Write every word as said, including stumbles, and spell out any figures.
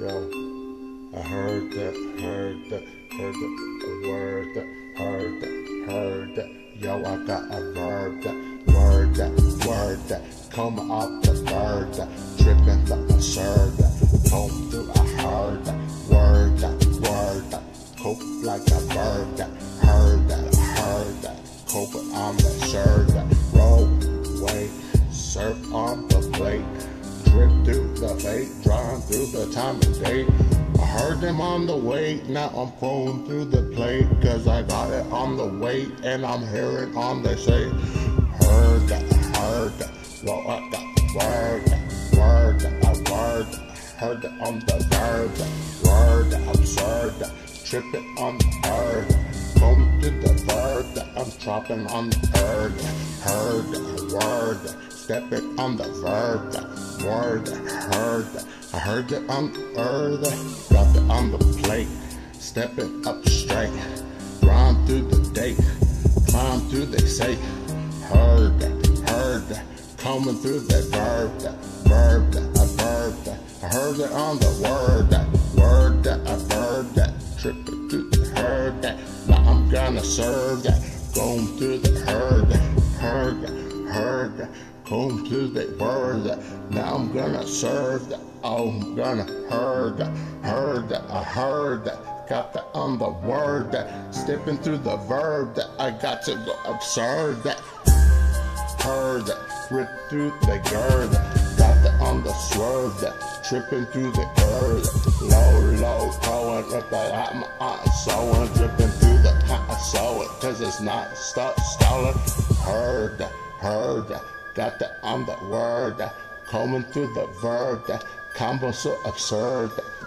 Yo, I heard that, heard that, heard that, a word that, heard that, heard that. Yo, I got a verb that, word that, word that, come up the bird that, tripping the absurd that, come through I heard that, word that, word that, cope like a bird that, heard that, I heard that, cope on the shirt that, roll away, surf on the plate. Drip through the fate, drawing through the time and date. I heard them on the way, now I'm going through the plate, cause I got it on the weight, and I'm hearing on the say. Heard that, heard that, well I got word that, word that, I word that, heard that on the verb that, word that, absurd that, tripping on the earth, going through the verb that, I'm dropping on the earth, heard that, word that, stepping on the verb that, word that, heard that, I heard it on the earth, got it on the plate, stepping up straight, rhyme through the day, climb through they say, heard that, heard that, coming through that verb that, verb that, a verb that, I heard it on the word that, word that, a verb that, tripping through the heard that, now I'm gonna serve that, going through the heard that, heard that, heard that, comb through the word that, now I'm gonna serve that, oh I'm gonna heard that, heard that, I heard that, got that on the word that, stepping through the verb that, I got to go absurd that, heard that, rip through the gird that, got that on the swerve that, tripping through the earth, low, low, going with the I'm uh, sewing, dripping through the I sew it, cause it's not stuck, stolen, heard that, heard that, got that on the word that, coming through the verb that, combo so absurd that,